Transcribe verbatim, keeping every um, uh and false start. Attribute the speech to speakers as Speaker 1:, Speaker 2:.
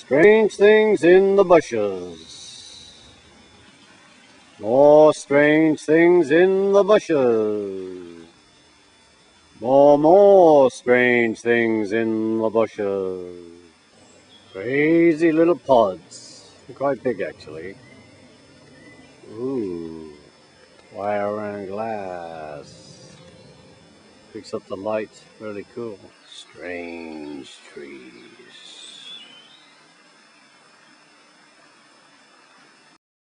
Speaker 1: Strange things in the bushes. More strange things in the bushes. More, more strange things in the bushes. Crazy little pods. They're quite big, actually. Ooh. Wire and glass. Picks up the light. Really cool. Strange trees.